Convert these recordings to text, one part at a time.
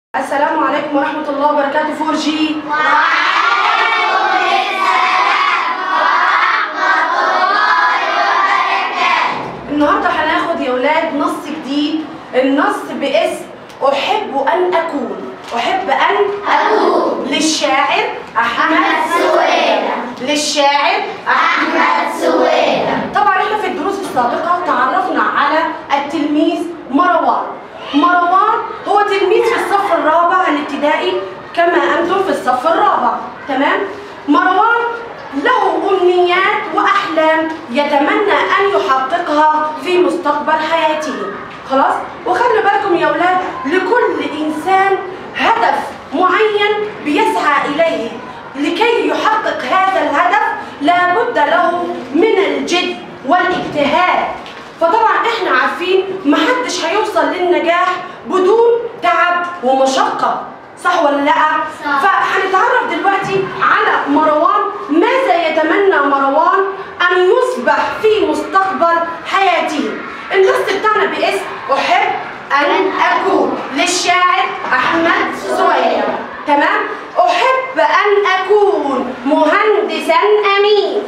السلام عليكم ورحمة الله وبركاته. 4G. وعليكم السلام ورحمة الله وبركاته. النهارده هناخد يا ولاد نص جديد، النص باسم أحب أن أكون. أحب أن أكون للشاعر أحمد سويلة. للشاعر أحمد سويلة. طبعا احنا في الدروس السابقة تعرفنا على التلميذ مروان. مروان هو تلميذ في الصف الرابع الابتدائي كما أنتم في الصف الرابع، تمام؟ مروان له أمنيات وأحلام يتمنى أن يحققها في مستقبل حياته، خلاص؟ وخلوا بالكم يا أولاد، لكل إنسان هدف معين بيسعى إليه، لكي يحقق هذا الهدف لابد له من الجد والاجتهاد. فطبعا احنا عارفين محدش هيوصل للنجاح بدون تعب ومشقة، صح ولا لا؟ صح. فهنتعرف دلوقتي على مروان. ماذا يتمنى مروان أن يصبح في مستقبل حياته؟ النص بتاعنا باسم أحب أن أكون للشاعر أحمد سويلة، تمام؟ أحب أن أكون مهندسا أمين.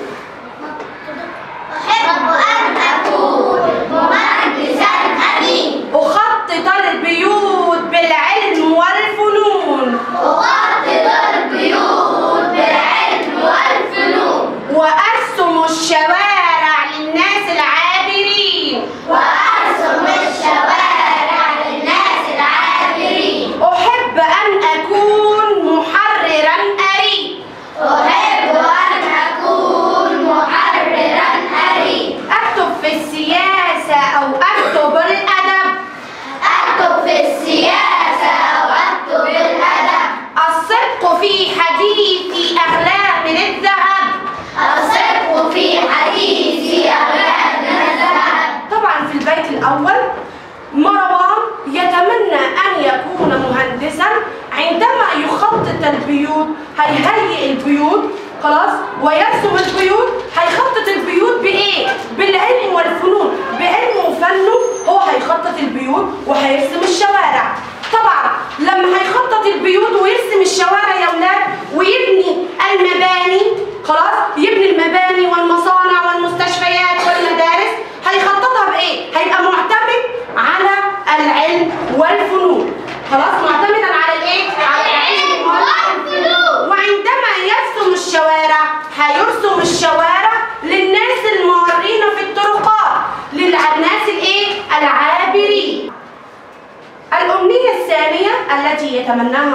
أحب أن أكون مهندسا أمين. أخطط البيوت بالعلم والفنون. أخطط البيوت بالعلم والفنون. وأرسم الشوارع للناس العابرين. وأرسم الشوارع للناس العابرين. أحب أن أكون محررا أريد. أحب أن أكون محررا أريد. أكتب في السياسة أو أكتب الأدب. أكتب في السياسة أو أكتب الأدب. الصدق في حديثي أغلى من الذهب. الصدق في حديثي أغلى من الذهب. طبعا في البيت الأول مروان يتمنى أن يكون مهندسا. عندما يخطط البيوت هيهيئ البيوت، خلاص، ويرسم البيوت. هيخطط البيوت بإيه؟ بالعلم والفنون، بعلمه وفنه هو هيخطط البيوت وهيرسم الشوارع. طبعا لما هيخطط البيوت ويرسم الشوارع يا ولاد ويبني المباني، خلاص، يبني المباني والمصانع والمستشفيات والمدارس، هيخططها بإيه؟ هيبقى معتمد على العلم والفنون، خلاص، معتمدا على الإيه؟ على العلم والفنون. وعندما يرسم الشوارع هيرسم الشوارع للناس المارين في الطرقات، للناس الإيه؟ العابرين. الأمنية الثانية التي يتمناها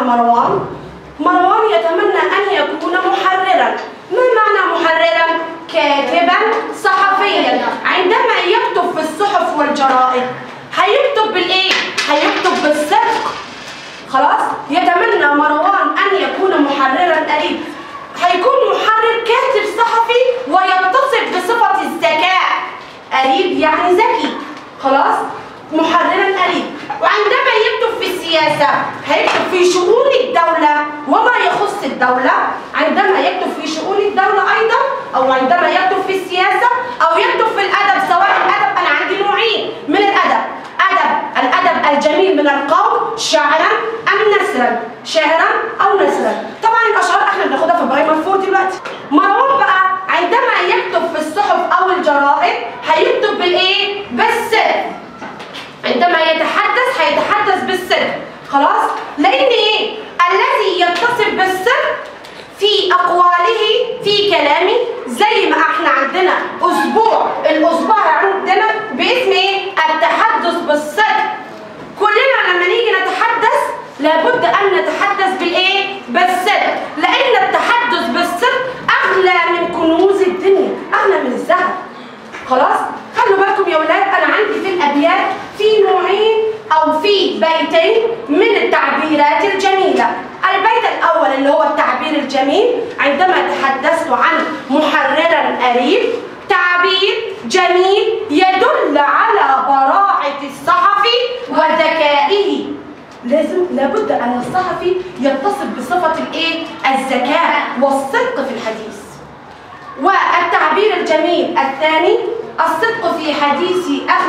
مروان يتمنى أن يكون محررا. ما معنى محررا؟ كاتبا صحفيا. عندما يكتب في الصحف والجرائد هيكتب بالإيه؟ هيكتب بالصدق، خلاص؟ يتمنى مروان أن يكون محررا أريد. هيكون محرر كاتب صحفي ويتصف بصفة الذكاء. أريد يعني ذكي، خلاص؟ محررا أريد. وعندما يكتب في السياسة هيكتب في شؤون الدولة وما يخص الدولة. عندما يكتب في شؤون الدولة أيضا، أو عندما يكتب في السياسة، أو يكتب في الأدب. سواء الأدب أنا عندي نوعين من الأدب، الأدب الجميل من القول شعرا أم نثرا، شعرا أو نثرا. طبعا الأشعار احنا بناخدها في برايمر 4 دلوقتي. مروان بقى عندما يكتب في الصحف أو الجرائد هيكتب بالإيه؟ بالصدق. عندما يتحدث هيتحدث بالصدق، خلاص؟ لأن إيه؟ الذي يتصف بالصدق في أقواله في كلامه، زي ما احنا عندنا الأسبوع عندنا باسم إيه؟ التحدث بالصدق. كلنا لما نيجي نتحدث لابد أن نتحدث بالإيه؟ بالصدق، لأن التحدث بالصدق أغلى من كنوز الدنيا، أغلى من الذهب، خلاص؟ خلوا بالكم يا ولاد، أنا عندي في الأبيات في نوعين أو في بيتين من التعبيرات الجميلة. البيت الأول اللي هو التعبير الجميل، عندما تحدثت عن محررا أريد، تعبير جميل يدل على براعة الصحفي وذكائه. لابد أن الصحفي يتصف بصفة الإيه؟ الذكاء والصدق في الحديث. والتعبير الجميل الثاني، الصدق في حديثي أغلى من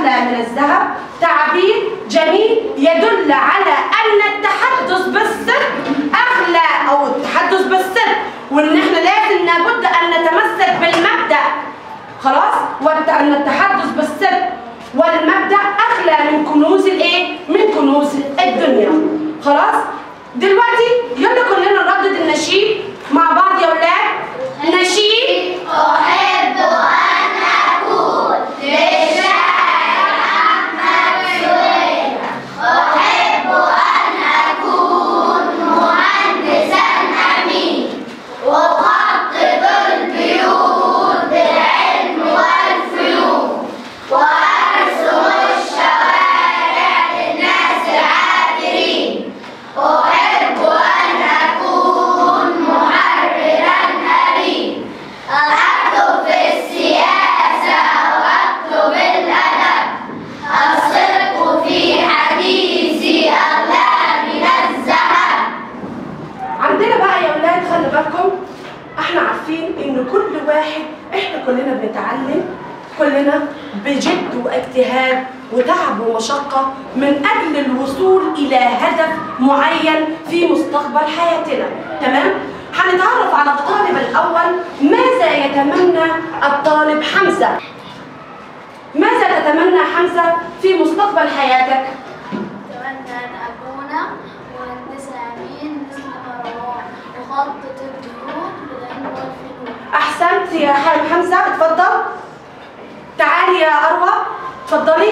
الذهب تعبير جميل يدل على أن التحدث بالصدق أغلى، أو التحدث بالصدق، وإن إحنا لازم لابد أن نتمسك بالمبدأ. خلاص؟ وأن التحدث بالصدق والمبدأ أغلى من كنوز الإيه؟ من كنوز الدنيا. خلاص؟ دلوقتي يلا كلنا نردد النشيد مع بعض يا ولاد. نشيد. أحب أن أكون للشاعر أحمد سهيل. أحب أن أكون مهندسا أمين، أخطط البيوت بالعلم والفنون، وأرسم الشوارع للناس العابرين. أحب أن أكون محررا أمين، أكتب في السياسة وأكتب الأدب، الصدق في حديثي أغلى من الذهب. عندنا بقى يا ولاد خلي بالكم، احنا عارفين ان كل واحد، احنا كلنا بنتعلم كلنا بجد واجتهاد وتعب ومشقة من أجل الوصول إلى هدف معين في مستقبل حياتنا. تمام؟ هنتعرف على الطالب الأول. ماذا يتمنى الطالب حمزة؟ ماذا تتمنى حمزة في مستقبل حياتك؟ أتمنى أن أكون مهندسا أمين مثل مروان، أخطط البيوت بالعلم والفنون. أحسنت يا حمزة، اتفضل. تعالي يا أروى، اتفضلي.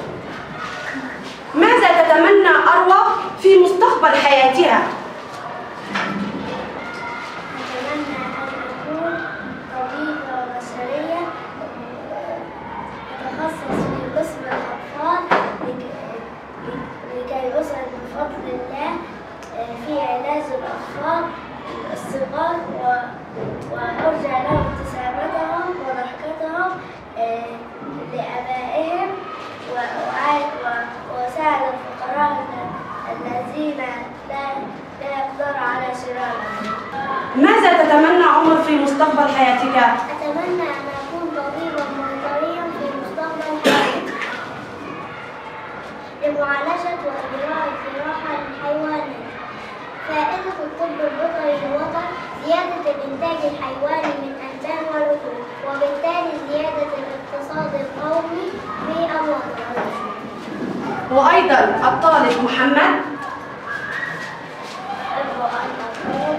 ماذا تتمنى أروى في مستقبل حياتها؟ أتمنى أن أكون طبيبة بشرية أتخصص في قسم الأطفال لكي أسعد بفضل الله في علاج الأطفال الصغار، وأرجع لهم ابتسامتهم وضحكتهم لآبائهم، وأساعد الفقراء الذين لا يقدروا على شرائهم. ماذا تتمنى عمر في مستقبل حياتك؟ أتمنى أن أكون طبيبا بيطريا في مستقبل حياتي لمعالجة وإجراء الجراحة للحيوانات. فائدة الطب البيطري للوطن زيادة الإنتاج الحيواني من ألبان ولحوم، وبالتالي زيادة الاقتصاد القومي في الوطن. وأيضا الطالب محمد. أحب أن أكون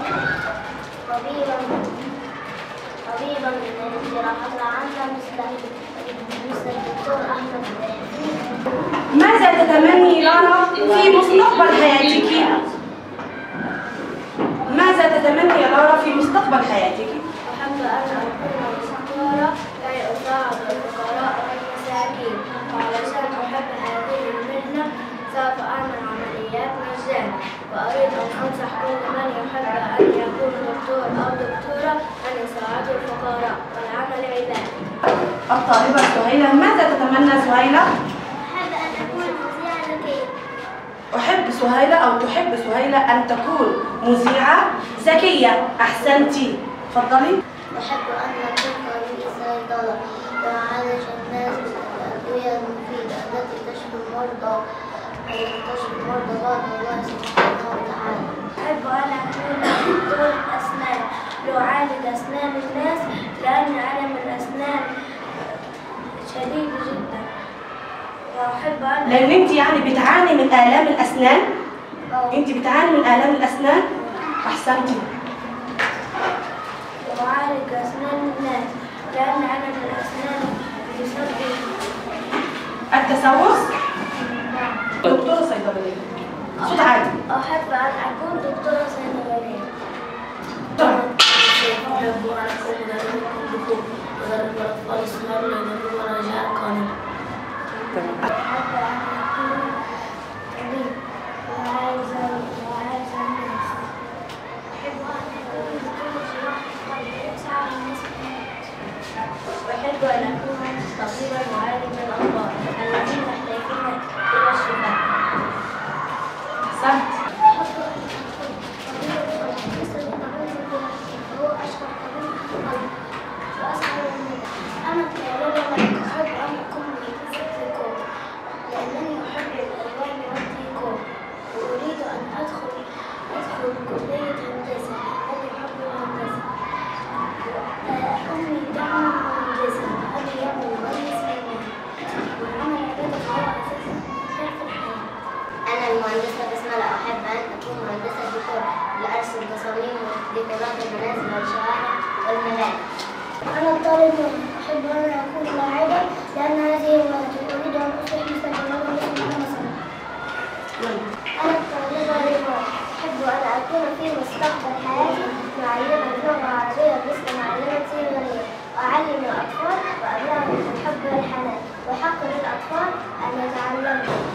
طبيبا من الجراحات العامة مثل الدكتور أحمد سهيل. ماذا تتمني لارا في مستقبل حياتك؟ ماذا تتمني يا لارا في مستقبل حياتك؟ أحب أن أكون دكتورة كي أساعد الفقراء والمساكين، وعلشان أحب هذه المهنة سوف أعمل عمليات مجانا، وأريد أن أنصح كل من يحب أن يكون دكتور أو دكتورة أن يساعدوا الفقراء والعمل عبادي. الطالبة سهيلة، ماذا تتمنى سهيلة؟ أحب أن أكون مذيعة ذكية. أحب سهيلة أو تحب سهيلة أن تكون مذيعة ذكية. أحسنتي، اتفضلي. أحب أن أكون طبيب صيدلة لأعالج الناس بالأدوية المفيدة التي تشفي المرضى بعد الله سبحانه وتعالى. أحب أن أكون دكتور أسنان لأعالج أسنان الناس، لأن ألم الأسنان شديد جدا، وأحب أن لأن أنت يعني بتعاني من آلام الأسنان؟ أنت بتعاني من آلام الأسنان؟ أحسنتي. وأعالج أسنان الناس، لأن ألم الأسنان يسبب التسوس؟ دكتورة صيدلية. صوت عالي. أحب أن أكون دكتورة صيدلية. طبعا. أحب أن أكون مدرب الأطفال الصغار ليدربوا رجاء القانون. أحب أن أكون طبيب وعايز الناس. أحب أن أكون دكتور جراحة وأساعد الناس. أحب أن أكون طبيبا معالجا الأطفال الذين يحتاجون إلى الشفاء. أحسنت. أحب أن أكون طبيبا مثل الطبيب وهو أشهر طبيب في الأرض وأسعد الناس. أنا كطالبة أحب أن أكون مهندسة ديكور. ديكورات المنازل والشوارع والمباني. أنا الطالب أحب أن أكون لاعبا لأن هذه هوايتي، أريد أن أصبح مثل رونالدو مثل محمد صلاح. أنا الطالبة ريمان، أحب أن أكون في مستقبل حياتي معلمة لغة عربية مثل معلمتي مريم، وأعلم الأطفال وأبلغهم الحب والحنان، وأحقق للأطفال أن يتعلموا